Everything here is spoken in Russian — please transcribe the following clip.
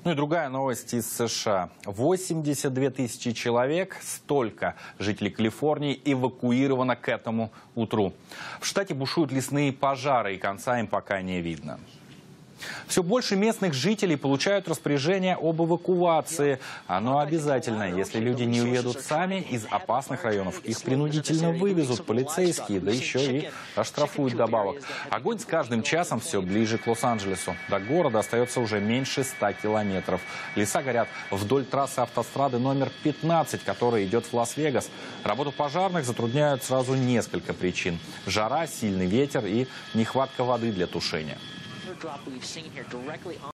Ну и другая новость из США. 82 тысячи человек, столько жителей Калифорнии эвакуировано к этому утру. В штате бушуют лесные пожары, и конца им пока не видно. Все больше местных жителей получают распоряжение об эвакуации. Оно обязательно. Если люди не уедут сами из опасных районов, их принудительно вывезут полицейские, да еще и оштрафуют добавок. Огонь с каждым часом все ближе к Лос-Анджелесу. До города остается уже меньше 100 километров. Леса горят вдоль трассы автострады номер 15, которая идет в Лас-Вегас. Работу пожарных затрудняют сразу несколько причин. Жара, сильный ветер и нехватка воды для тушения.